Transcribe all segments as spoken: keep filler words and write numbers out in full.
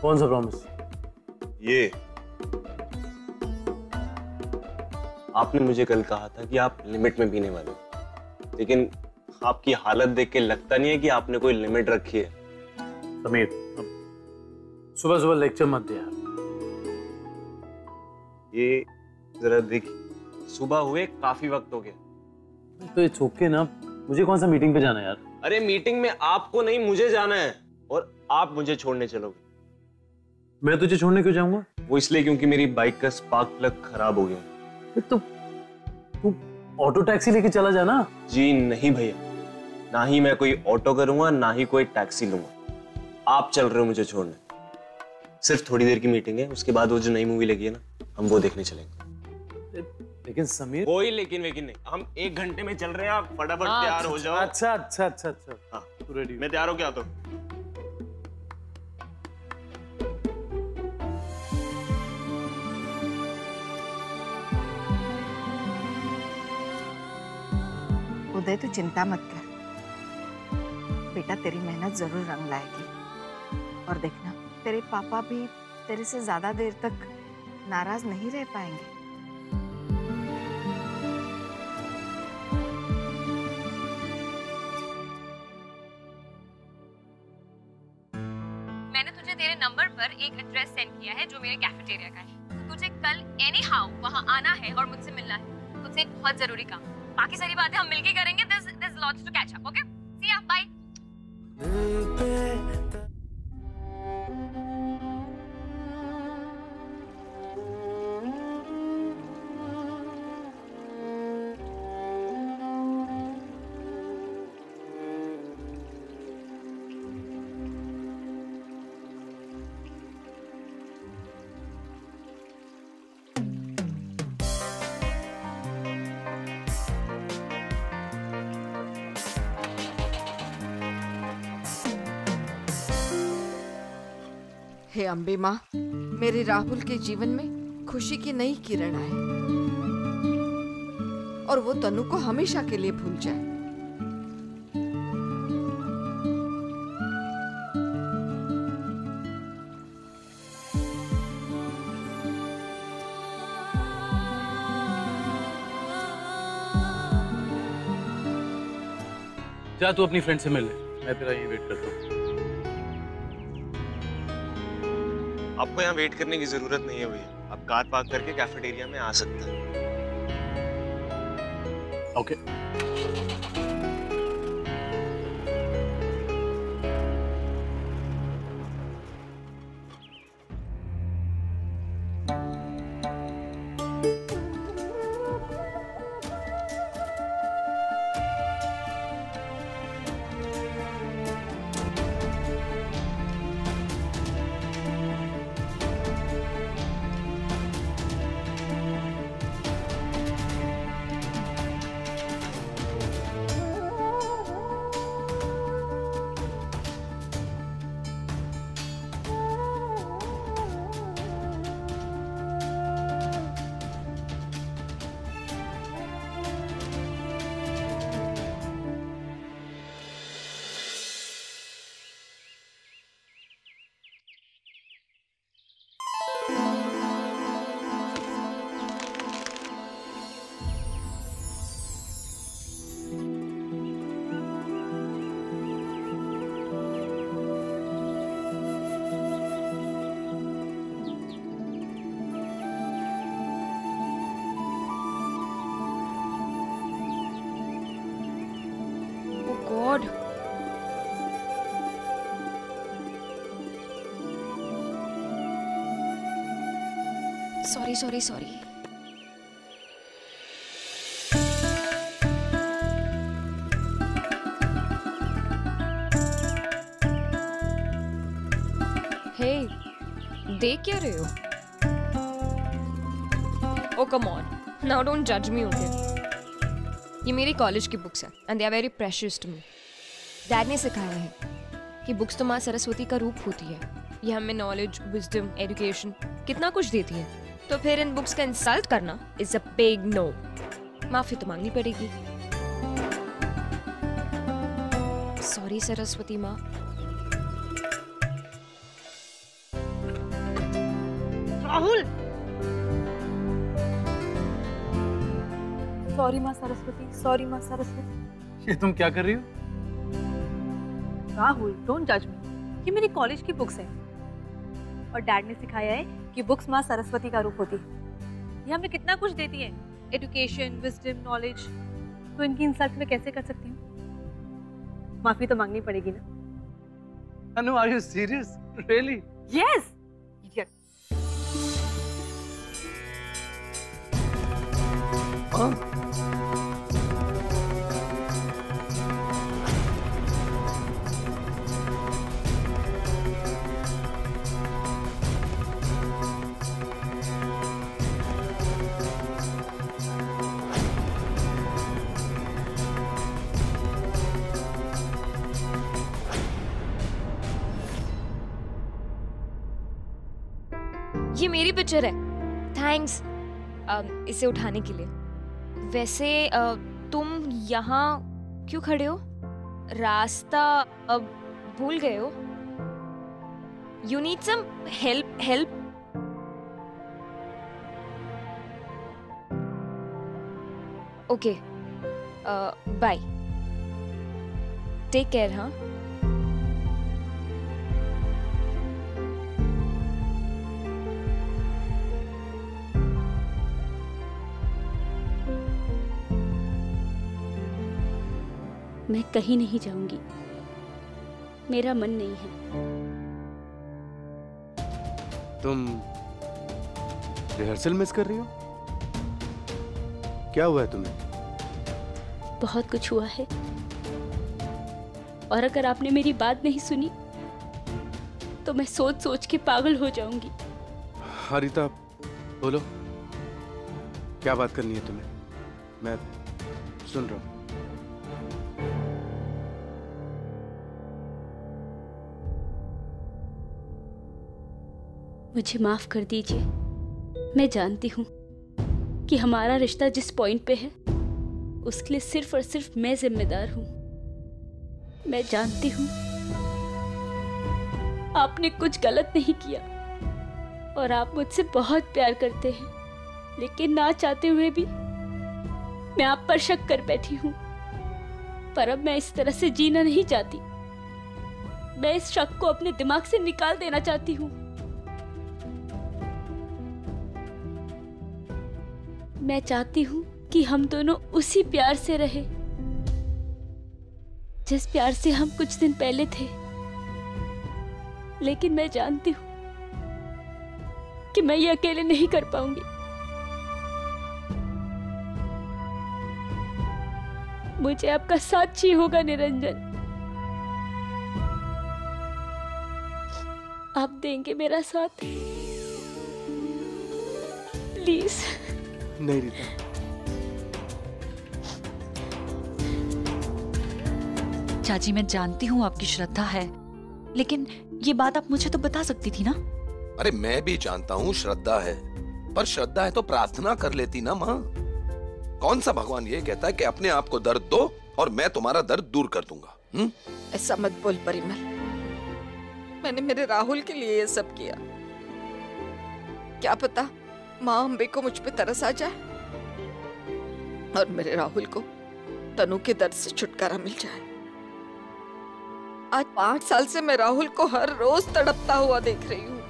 कौन सा प्रॉमिस? ये आपने मुझे कल कहा था कि आप लिमिट में पीने वाले हो, लेकिन आपकी हालत देख के लगता नहीं है कि आपने कोई लिमिट रखी है। समीर, सुबह सुबह लेक्चर मत दे यार। ये जरा देख, सुबह हुए काफी वक्त हो गया। तो ये छोक के ना, मुझे कौन सा मीटिंग पे जाना है यार? अरे मीटिंग में आपको नहीं मुझे जाना है, और आप मुझे छोड़ने चलोगे। मैं तुझे छोड़ने क्यों जाऊंगा? वो इसलिए क्योंकि मेरी बाइक का स्पार्क प्लग खराब हो गया। तो तू ऑटो टैक्सी लेके चला जाना। जी नहीं भैया, ना ही मैं कोई ऑटो करूंगा ना ही कोई टैक्सी लूंगा। आप चल रहे हो मुझे छोड़ने। सिर्फ थोड़ी देर की मीटिंग है, उसके बाद वो जो नई मूवी लगी है ना, हम वो देखने चलेंगे। लेकिन समीर, कोई लेकिन वेकिन नहीं, हम एक घंटे में चल रहे हैं। आप फटाफट हाँ, तैयार हो जाओ। अच्छा अच्छा अच्छा अच्छा हाँ तू रेडी? मैं तैयार हो क्या तो उदय, तू चिंता मत कर बेटा, तेरी मेहनत जरूर रंग लाएगी। और देखना, तेरे पापा भी तेरे से ज्यादा देर तक नाराज नहीं रह पाएंगे। मैंने तुझे तेरे नंबर पर एक एड्रेस सेंड किया है जो मेरे कैफेटेरिया का है। तो तुझे कल एनी हाउ वहाँ आना है और मुझसे मिलना है। तुझसे एक बहुत जरूरी काम। बाकी सारी बातें हम मिलके करेंगे। There's there's lots to catch up. Okay? See ya. Bye. हे अम्बे माँ, मेरे राहुल के जीवन में खुशी की नई किरण आए और वो तनु को हमेशा के लिए भूल जाए। जा तू अपनी फ्रेंड से मिल ले, मैं तेरा यहीं वेट करता हूँ। आपको यहाँ वेट करने की जरूरत नहीं है भैया, आप कार पार्क करके कैफेटेरिया में आ सकते हैं। Okay. God. Sorry, sorry, sorry. Hey, देख क्या रहे हो? Oh, come on. Now don't judge me, okay? ये मेरी कॉलेज की बुक्स है and they are very precious to me. Dad ने सिखाया है कि बुक्स तो माँ सरस्वती का रूप होती है। ये हमें नॉलेज, विजडम, एजुकेशन कितना कुछ देती है। तो फिर इन बुक्स का इंसल्ट करना इज अ बिग नो। माफी तो मांगनी पड़ेगी। सॉरी सरस्वती माँ। राहुल। सॉरी माँ सरस्वती, सॉरी माँ सरस्वती। ये तुम क्या कर रही हो? राहुल डोंट जज मी, ये मेरी कॉलेज की बुक्स है और डैड ने सिखाया है कि बुक्स माँ सरस्वती का रूप होती है। ये हमें कितना कुछ देती है, एजुकेशन, विजडम, नॉलेज। तो इनकी इंसल्ट मैं कैसे कर सकती हूँ? माफी तो मांगनी पड़ेगी ना। अनु, are you serious? Really? Yes! Idiot. हाँ? ये मेरी पिक्चर है। थैंक्स इसे उठाने के लिए। वैसे uh, तुम यहाँ क्यों खड़े हो? रास्ता अब भूल गए हो? You need some help help okay, bye, take care. हाँ, मैं कहीं नहीं जाऊंगी, मेरा मन नहीं है। तुम रिहर्सल मिस कर रही हो? क्या हुआ है तुम्हें? बहुत कुछ हुआ है, और अगर आपने मेरी बात नहीं सुनी तो मैं सोच सोच के पागल हो जाऊंगी। हरिता, बोलो, क्या बात करनी है तुम्हें? मैं सुन रहा हूं। मुझे माफ कर दीजिए। मैं जानती हूँ कि हमारा रिश्ता जिस पॉइंट पे है उसके लिए सिर्फ और सिर्फ मैं जिम्मेदार हूँ। मैं जानती हूँ आपने कुछ गलत नहीं किया और आप मुझसे बहुत प्यार करते हैं, लेकिन ना चाहते हुए भी मैं आप पर शक कर बैठी हूँ। पर अब मैं इस तरह से जीना नहीं चाहती। मैं इस शक को अपने दिमाग से निकाल देना चाहती हूँ। मैं चाहती हूँ कि हम दोनों उसी प्यार से रहे जिस प्यार से हम कुछ दिन पहले थे। लेकिन मैं जानती हूँ कि मैं ये अकेले नहीं कर पाऊंगी। मुझे आपका साथ चाहिए होगा निरंजन। आप देंगे मेरा साथ? प्लीज। नहीं रीता, चाची मैं जानती हूँ आपकी श्रद्धा है, लेकिन ये बात आप मुझे तो बता सकती थी ना। अरे मैं भी जानता हूँ श्रद्धा है, पर श्रद्धा है तो प्रार्थना कर लेती ना माँ। कौन सा भगवान ये कहता है कि अपने आप को दर्द दो और मैं तुम्हारा दर्द दूर कर दूंगा? हुँ? ऐसा मत बोल परिमल, मैंने मेरे राहुल के लिए ये सब किया। क्या पता माँ अम्बे को मुझ पे तरस आ जाए और मेरे राहुल को तनु के दर्द से छुटकारा मिल जाए। आज पांच साल से मैं राहुल को हर रोज तड़पता हुआ देख रही हूँ।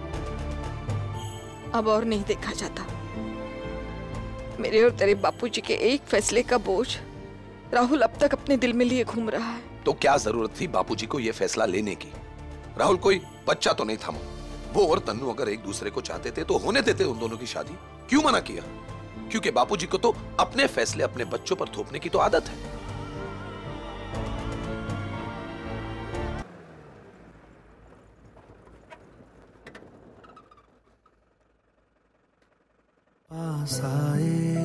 अब और नहीं देखा जाता। मेरे और तेरे बापूजी के एक फैसले का बोझ राहुल अब तक अपने दिल में लिए घूम रहा है। तो क्या जरूरत थी बापूजी को ये फैसला लेने की? राहुल कोई बच्चा तो नहीं था। वो और तन्नू अगर एक दूसरे को चाहते थे तो होने देते उन दोनों की शादी। क्यों मना किया? क्योंकि बापूजी को तो अपने फैसले अपने बच्चों पर थोपने की तो आदत है। पास आए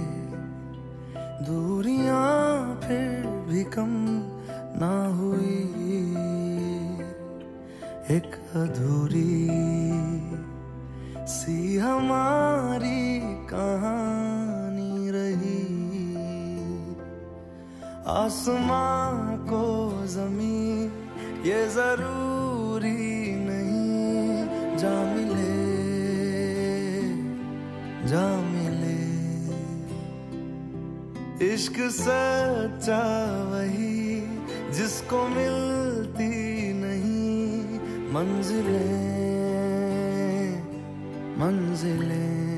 दूरियां फिर भी कम ना हुई, एक अधूरी सी हमारी कहानी रही। आसमां को ज़मीं ये जरूरी नहीं जा मिले इश्क सच्चा वही जिसको मिलती नहीं मंजिलें मंजिलें।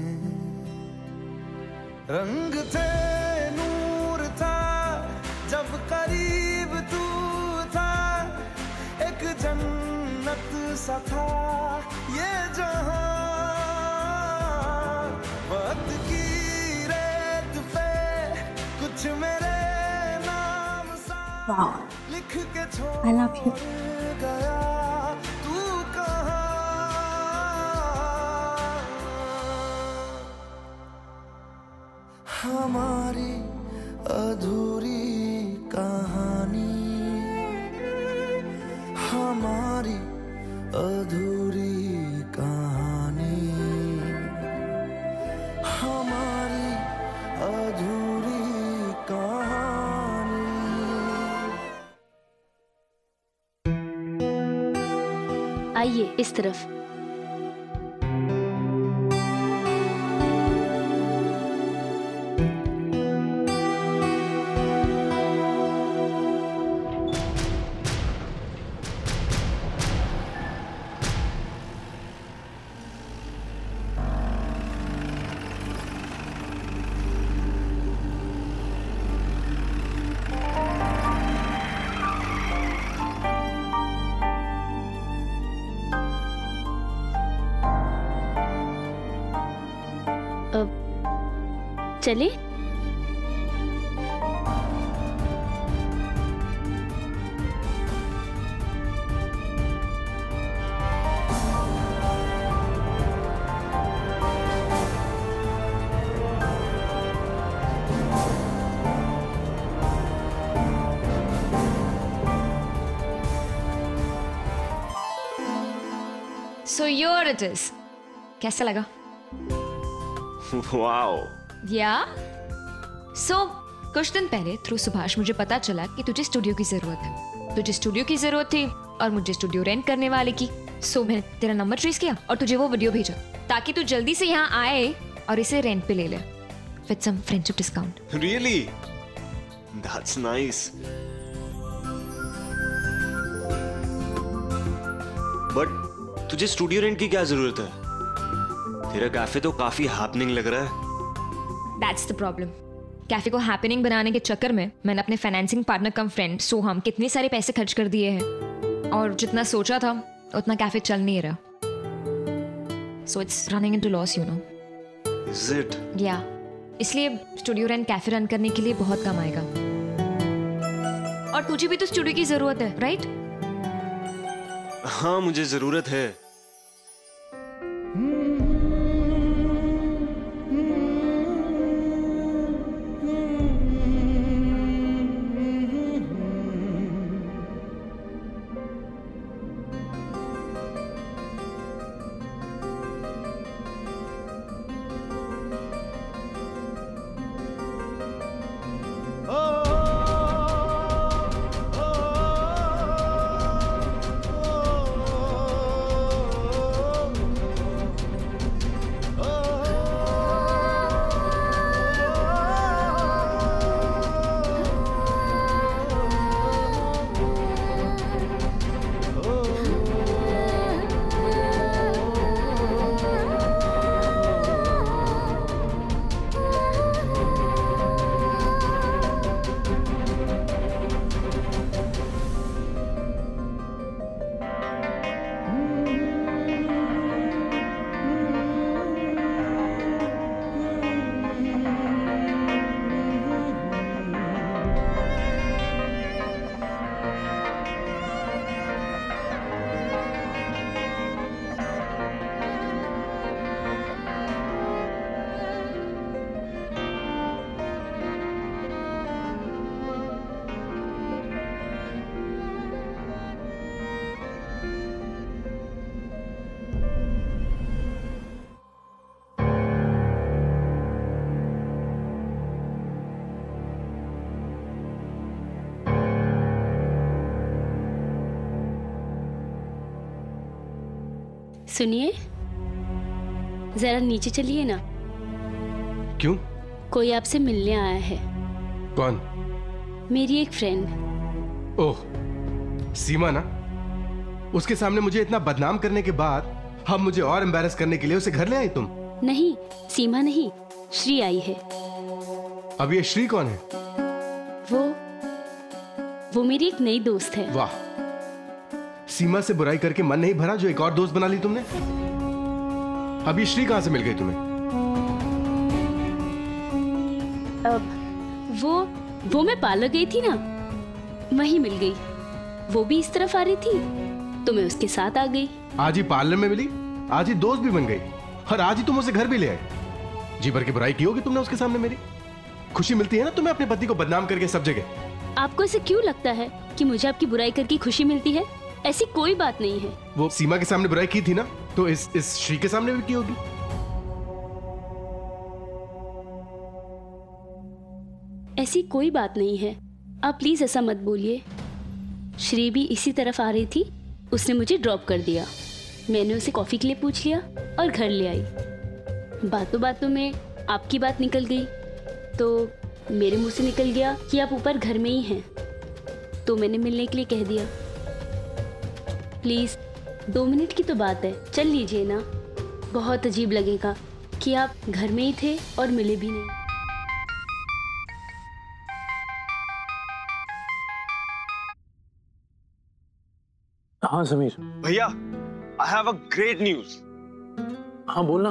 रंग थे नूर था जब करीब तू था, एक जन्नत सा था ये जहां। वक्त की रेत पे कुछ मेरे नाम सा लिख के छोड़ गया तू कहां। हमारी अधूरी कहानी, हमारी अधूरी कहानी, हमारी अधूरी कहानी। आइए इस तरफ। चले? So here it is. कैसा लगा? वाओ। या सो कुछ दिन पहले थ्रू सुभाष मुझे पता चला कि तुझे स्टूडियो की जरूरत है। तुझे स्टूडियो की जरूरत थी और मुझे स्टूडियो रेंट करने वाले की। सो मैंने तेरा नंबर ट्रेस किया और तुझे वो वीडियो भेजा ताकि तू जल्दी से यहाँ आए और इसे रेंट पे ले ले with some friendship discount. Really? That's nice. But तुझे स्टूडियो रेंट की क्या जरूरत है? तेरा कैफे तो काफी हैपनिंग लग रहा है। That's the problem. कैफे को हैपनिंग बनाने के चक्कर में मैंने अपने financing partner cum friend Soham कितने सारे पैसे खर्च कर दिए हैं और जितना सोचा था उतना कैफे चल नहीं रहा। So it's running into loss, you know. Is it? Yeah. इसलिए स्टूडियो रेंट कैफे रन करने के लिए बहुत काम आएगा। और तुझे भी तो स्टूडियो की जरूरत है, राइट? हाँ मुझे जरूरत है। सुनिए, जरा नीचे चलिए ना। क्यों? कोई आपसे मिलने आया है। कौन? मेरी एक फ्रेंड। ओह, सीमा ना? उसके सामने मुझे इतना बदनाम करने के बाद अब मुझे और एम्बैरस करने के लिए उसे घर ले आई तुम? नहीं, सीमा नहीं, श्री आई है। अब ये श्री कौन है? वो वो मेरी एक नई दोस्त है। वाह, सीमा से बुराई करके मन नहीं भरा जो एक और दोस्त बना ली तुमने? अब ये श्री कहां से मिल गई तुम्हें? अब वो वो मैं पार्लर गई थी ना, वहीं मिल गई। वो भी इस तरफ आ रही थी तो मैं उसके साथ आ गई। आज ही पार्लर में मिली, आज ही दोस्त भी बन गई, और आज ही तुम उसे घर भी ले आए। जी भर की बुराई की होगी तुमने उसके सामने मेरी। खुशी मिलती है ना तुम्हें अपने पति को बदनाम करके सब जगह। आपको ऐसे क्यों लगता है कि मुझे आपकी बुराई करके खुशी मिलती है? ऐसी कोई बात नहीं है। वो सीमा के सामने बुराई की थी ना, तो इस इस श्री के सामने भी की होगी। ऐसी कोई बात नहीं है, आप प्लीज ऐसा मत बोलिए। श्री भी इसी तरफ आ रही थी, उसने मुझे ड्रॉप कर दिया। मैंने उसे कॉफी के लिए पूछ लिया और घर ले आई। बातों बातों में आपकी बात निकल गई, तो मेरे मुंह से निकल गया कि आप ऊपर घर में ही हैं, तो मैंने मिलने के लिए कह दिया। प्लीज, दो मिनट की तो बात है, चल लीजिए ना। बहुत अजीब लगेगा कि आप घर में ही थे और मिले भी नहीं। हाँ समीर। भैया, I have a great news. हाँ बोलना।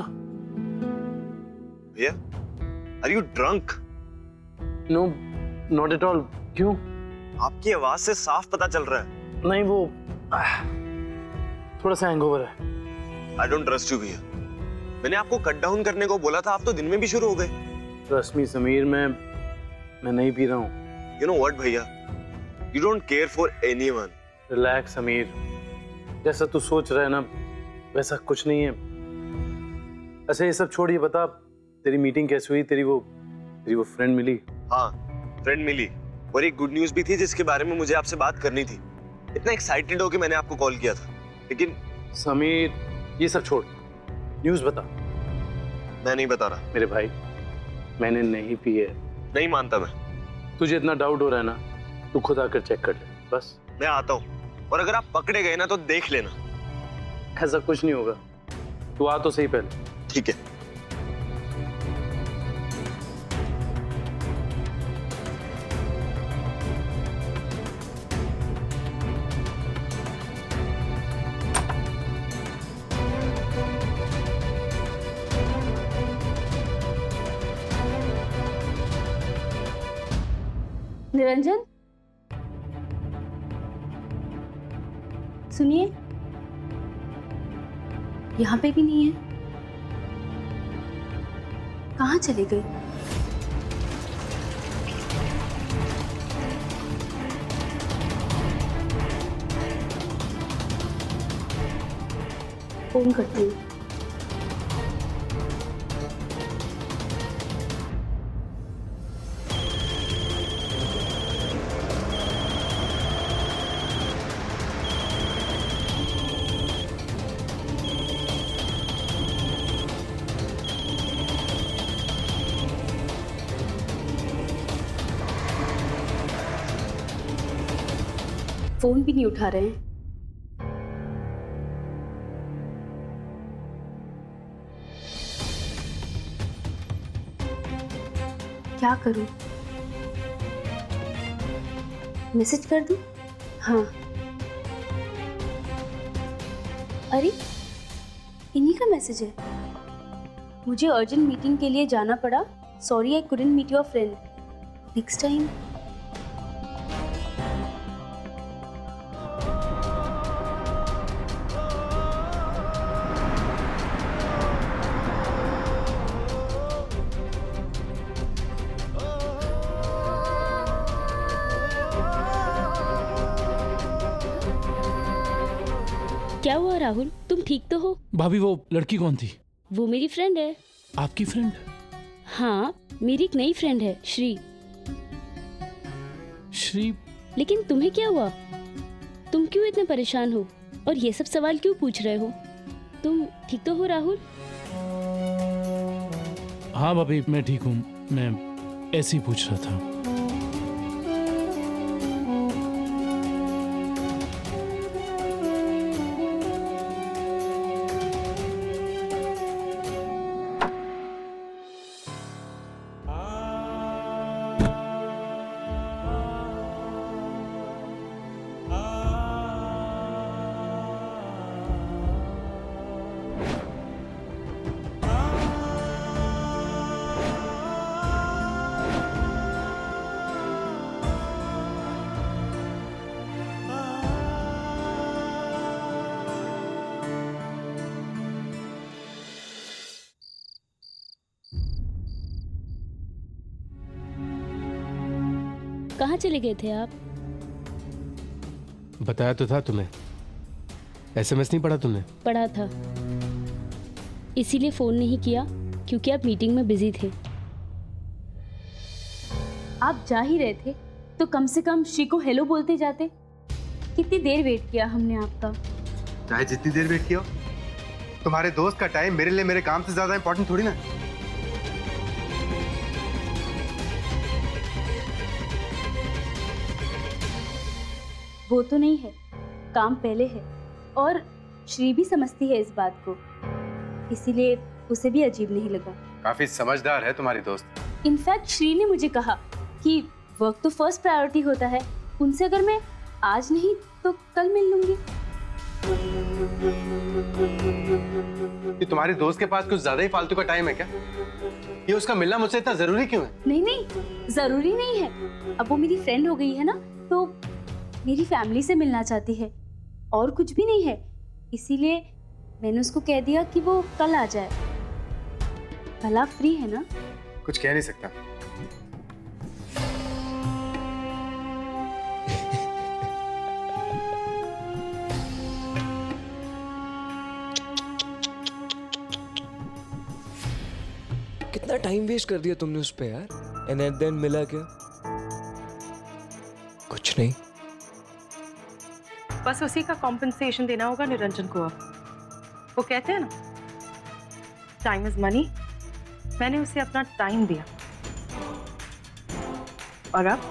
भैया, are you drunk? No, not at all. क्यों? आपकी आवाज से साफ पता चल रहा है। नहीं, वो आह, थोड़ा सा हैंगओवर है। आई डोंट ट्रस्ट यू भैया। मैंने आपको कट डाउन करने को बोला था, आप तो दिन में भी शुरू हो गए। ट्रस्ट मी समीर, मैं मैं नहीं पी रहा हूँ। यू नो व्हाट भैया, you don't care for anyone. Relax Sameer, जैसा तू सोच रहा है ना वैसा कुछ नहीं है। अच्छा ये सब छोड़, ये बता तेरी मीटिंग कैसे हुई? तेरी वो तेरी वो फ्रेंड मिली? हाँ, फ्रेंड मिली, और एक गुड न्यूज भी थी जिसके बारे में मुझे आपसे बात करनी थी। इतना एक्साइटेड होकर मैंने आपको कॉल किया था, लेकिन समीर ये सब छोड़, न्यूज बता। मैं नहीं बता रहा मेरे भाई, मैंने नहीं पी है। नहीं मानता मैं। तुझे इतना डाउट हो रहा है ना, तू खुद आकर चेक कर ले बस। मैं आता हूँ, और अगर आप पकड़े गए ना तो देख लेना। ऐसा कुछ नहीं होगा, तू आ तो सही पहले। ठीक है। निरंजन, सुनिए, यहाँ पे भी नहीं है। कहाँ चले गए? फोन करती हूँ। फोन भी नहीं उठा रहे हैं। क्या करूं? मैसेज कर दूं? हाँ, अरे इन्हीं का मैसेज है। मुझे अर्जेंट मीटिंग के लिए जाना पड़ा। Sorry I couldn't meet your friend. Next time. क्या हुआ राहुल, तुम ठीक तो हो? भाभी वो लड़की कौन थी? वो मेरी फ्रेंड है। आपकी फ्रेंड? हाँ, मेरी एक नई फ्रेंड है, श्री। श्री? लेकिन तुम्हें क्या हुआ? तुम क्यों इतने परेशान हो और ये सब सवाल क्यों पूछ रहे हो? तुम ठीक तो हो राहुल? हाँ भाभी मैं ठीक हूँ, मैं ऐसे ही पूछ रहा था। कहाँ चले गए थे आप? बताया तो था तुम्हें। एसएमएस नहीं पढ़ा तुमने? पढ़ा था, इसीलिए फोन नहीं किया क्योंकि आप मीटिंग में बिजी थे। आप जा ही रहे थे तो कम से कम श्री को हेलो बोलते जाते। कितनी देर वेट किया हमने आपका। चाहे जितनी देर वेट किया, तुम्हारे दोस्त का टाइम मेरे लिए मेरे काम से ज्यादा इंपॉर्टेंट थोड़ी ना। वो तो नहीं है, काम पहले है और श्री भी समझती है इस बात को, इसीलिए उसे भी अजीब नहीं लगा। काफी समझदार है तुम्हारी दोस्त। इनफैक्ट श्री ने मुझे कहा कि वर्क तो फर्स्ट प्रायोरिटी होता है, उनसे अगर मैं आज नहीं तो कल मिल लूंगी। ये तुम्हारी दोस्त के पास कुछ ज्यादा ही फालतू का टाइम है क्या? ये उसका मिलना मुझसे इतना जरूरी क्यों है? नहीं नहीं, जरूरी नहीं है। अब वो मेरी फ्रेंड हो गई है ना, तो मेरी फैमिली से मिलना चाहती है और कुछ भी नहीं है। इसीलिए मैंने उसको कह दिया कि वो कल आ जाए। भला फ्री है ना? कुछ कह नहीं सकता। कितना टाइम वेस्ट कर दिया तुमने उस पे यार। एंड एट देन मिला क्या? कुछ नहीं। बस उसी का कॉम्पेंसेशन देना होगा निरंजन को। अब वो कहते हैं ना, टाइम इज मनी। मैंने उसे अपना टाइम दिया और अब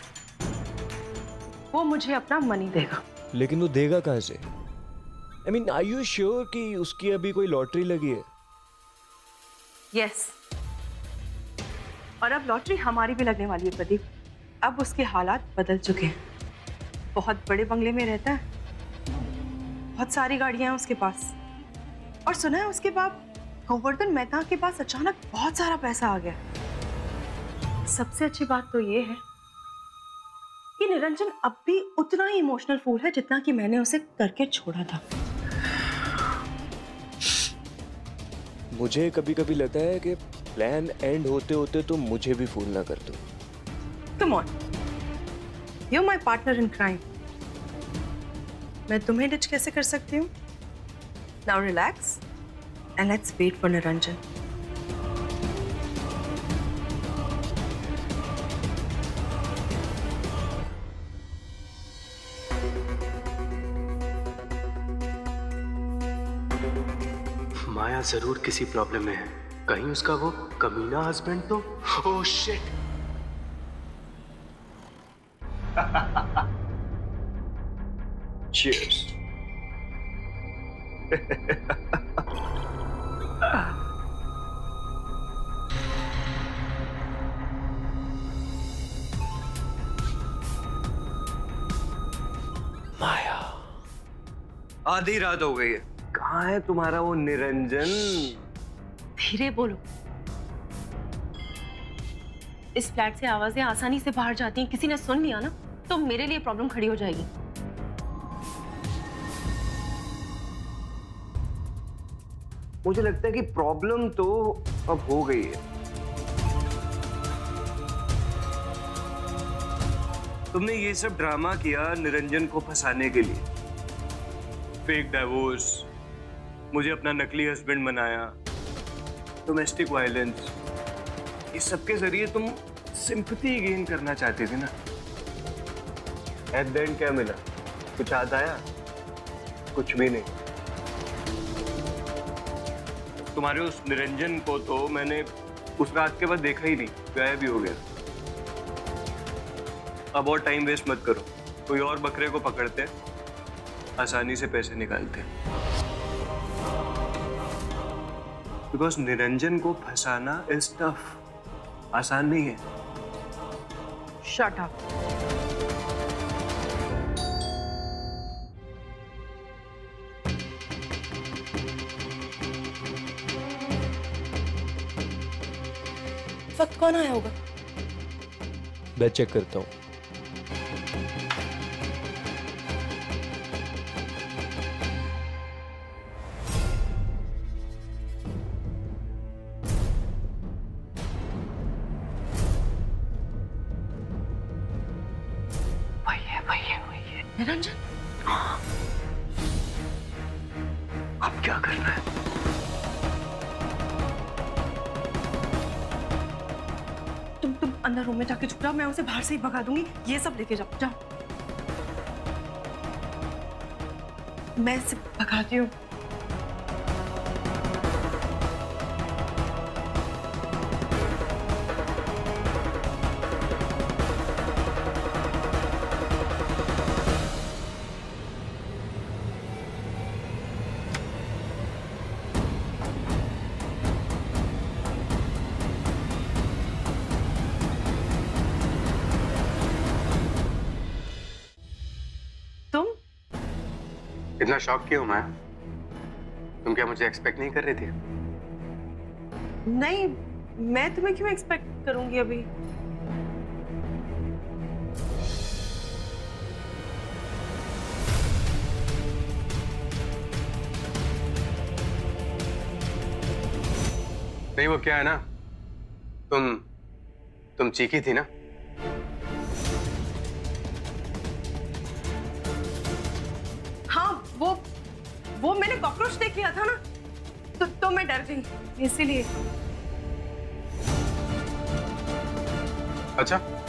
वो मुझे अपना मनी देगा। लेकिन वो देगा कहाँ से? I mean, are you sure कि उसकी अभी कोई लॉटरी लगी है? यस, और अब लॉटरी हमारी भी लगने वाली है प्रदीप। अब उसके हालात बदल चुके हैं। बहुत बड़े बंगले में रहता है, बहुत सारी गाड़ियां हैं उसके पास, और सुना है उसके बाद गोवर्धन मेहता के पास अचानक बहुत सारा पैसा आ गया। सबसे अच्छी बात तो ये है कि निरंजन अब भी उतना ही इमोशनल फूल है जितना कि मैंने उसे करके छोड़ा था। मुझे कभी कभी लगता है कि प्लान एंड होते होते तो मुझे भी फूल ना कर दो। Come on, you my partner in crime. मैं तुम्हें डिच कैसे कर सकती हूँ? Now relax and let's wait for Niranjan. Maya जरूर किसी प्रॉब्लम में है। कहीं उसका वो कमीना हस्बैंड तो। Oh shit. Cheers. माया, आधी रात हो गई है। कहाँ है तुम्हारा वो निरंजन? धीरे बोलो। इस फ्लैट से आवाजें आसानी से बाहर जाती हैं, किसी ने सुन लिया ना तो मेरे लिए प्रॉब्लम खड़ी हो जाएगी। मुझे लगता है कि प्रॉब्लम तो अब हो गई है। तुमने ये सब ड्रामा किया निरंजन को फंसाने के लिए। फेक डाइवोर्स, मुझे अपना नकली हस्बैंड बनाया, डोमेस्टिक वायलेंस, इस सब के जरिए तुम सिंपैथी गेन करना चाहती थी ना। एट द एंड क्या मिला? कुछ याद आया? कुछ भी नहीं। तुम्हारे उस निरंजन को तो मैंने उस रात के बाद देखा ही नहीं, गायब भी हो गया। अब और टाइम वेस्ट मत करो, कोई और बकरे को पकड़ते, आसानी से पैसे निकालते। बिकॉज निरंजन को फंसाना इज टफ, आसान नहीं है। Shut up. वक्त कौन आया होगा? मैं चेक करता हूँ। निरंजन, अब क्या करना है? तुम तुम अंदर रूम में जाके छुप जाओ, मैं उसे बाहर से ही भगा दूंगी। ये सब लेके जाओ, जाओ। मैं इसे भगाती हूँ। इतना शॉक क्यों मैं? तुम क्या मुझे एक्सपेक्ट नहीं कर रही थी? नहीं, मैं तुम्हें क्यों एक्सपेक्ट करूंगी अभी? नहीं, वो क्या है ना, तुम तुम चीखी थी ना। वो वो मैंने कॉकरोच देख लिया था ना, तो तो मैं डर गई इसीलिए। अच्छा,